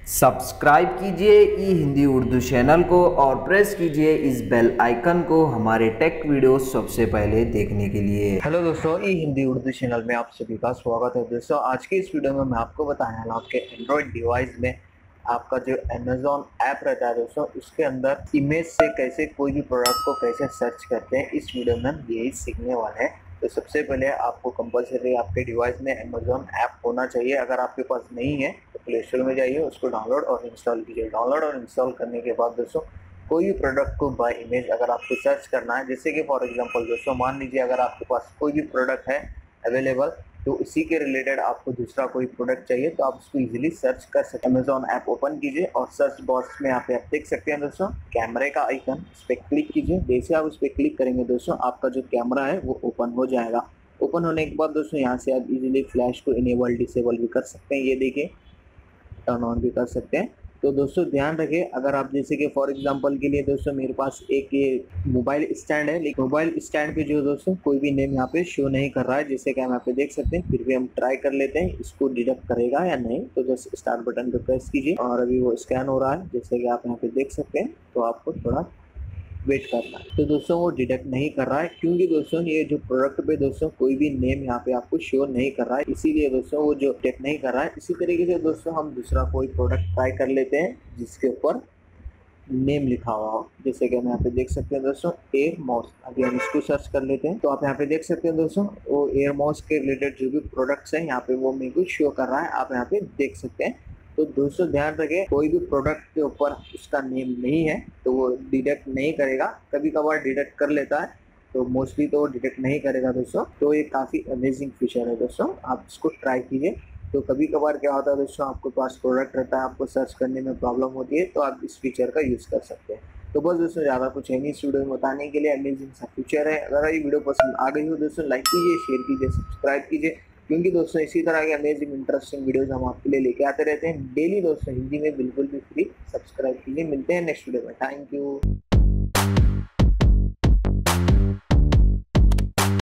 Subscribe कीजिए ई Hindi Urdu channel को और प्रेस कीजिए इस बेल आइकन को हमारे टेक वीडियो सबसे पहले देखने के लिए। हेलो दोस्तों, ई हिंदी उर्दू चैनल में आप सभी का स्वागत है। दोस्तों, आज की इस वीडियो में मैं आपको बताने वाला हूं आपके एंड्रॉयड डिवाइस में आपका जो अमेजोन ऐप रहता है दोस्तों, उसके अंदर इमेज से कैसे कोई भी प्रोडक्ट को कैसे सर्च करते हैं। इस वीडियो में हम यही सीखने वाले हैं। तो सबसे पहले आपको कंपलसरी आपके डिवाइस में अमेजोन ऐप होना चाहिए। अगर आपके पास नहीं है तो प्ले स्टोर में जाइए, उसको डाउनलोड और इंस्टॉल कीजिए। डाउनलोड और इंस्टॉल करने के बाद दोस्तों कोई भी प्रोडक्ट को बाय इमेज अगर आपको सर्च करना है, जैसे कि फॉर एग्जांपल दोस्तों मान लीजिए अगर आपके पास कोई भी प्रोडक्ट है अवेलेबल, तो इसी के रिलेटेड आपको दूसरा कोई प्रोडक्ट चाहिए तो आप उसको इजीली सर्च कर सकते हैं। अमेजोन ऐप ओपन कीजिए और सर्च बॉक्स में यहाँ पे आप देख सकते हैं दोस्तों कैमरे का आइकन, इस पर क्लिक कीजिए। जैसे आप उस पर क्लिक करेंगे दोस्तों आपका जो कैमरा है वो ओपन हो जाएगा। ओपन होने के बाद दोस्तों यहाँ से आप इजीली फ्लैश को इनेबल डिसेबल भी कर सकते हैं, ये देखिए टर्न ऑन भी कर सकते हैं। तो दोस्तों ध्यान रखें, अगर आप जैसे कि फॉर एग्जांपल के लिए दोस्तों मेरे पास एक ये मोबाइल स्टैंड है, लेकिन मोबाइल स्टैंड पे जो दोस्तों कोई भी नेम यहाँ पे शो नहीं कर रहा है, जैसे कि हम यहाँ पे देख सकते हैं। फिर भी हम ट्राई कर लेते हैं इसको डिडक्ट करेगा या नहीं। तो जस्ट स्टार्ट बटन पे प्रेस कीजिए और अभी वो स्कैन हो रहा है, जैसे कि आप यहाँ पे देख सकते हैं। तो आपको थोड़ा वेट करना है। तो दोस्तों वो डिटेक्ट नहीं कर रहा है क्योंकि दोस्तों ये जो प्रोडक्ट पे दोस्तों कोई भी नेम यहाँ पे आपको शो नहीं कर रहा है, इसीलिए दोस्तों वो जो डिटेक्ट नहीं कर रहा है। इसी तरीके से दोस्तों हम दूसरा कोई प्रोडक्ट ट्राई कर लेते हैं जिसके ऊपर नेम लिखा हुआ हो, जैसे कि हम यहाँ पे देख सकते हैं दोस्तों एयर माउस। अभी हम इसको सर्च कर लेते हैं। तो आप यहाँ पे देख सकते हैं दोस्तों वो एयर माउस के रिलेटेड जो भी प्रोडक्ट्स हैं यहाँ पे वो मेरे को शो कर रहा है, आप यहाँ पे देख सकते हैं। तो दोस्तों ध्यान रखें, कोई भी प्रोडक्ट के ऊपर उसका नेम नहीं है तो वो डिटेक्ट नहीं करेगा। कभी कभार डिटेक्ट कर लेता है, तो मोस्टली तो वो डिटेक्ट नहीं करेगा दोस्तों। तो ये काफ़ी अमेजिंग फीचर है दोस्तों, आप इसको ट्राई कीजिए। तो कभी कभार क्या होता है दोस्तों, आपके पास प्रोडक्ट रहता है, आपको सर्च करने में प्रॉब्लम होती है, तो आप इस फीचर का यूज़ कर सकते हैं। तो बस दोस्तों ज़्यादा कुछ है नहीं इस वीडियो में बताने के लिए, अमेजिंग सा फीचर है। अगर ये वीडियो पसंद आ गई हो दोस्तों लाइक कीजिए, शेयर कीजिए, सब्सक्राइब कीजिए, क्योंकि दोस्तों इसी तरह के अमेजिंग इंटरेस्टिंग वीडियोस हम आपके लिए लेके आते रहते हैं डेली दोस्तों, हिंदी में बिल्कुल भी फ्री। सब्सक्राइब कीजिए, मिलते हैं नेक्स्ट वीडियो में। Thank you.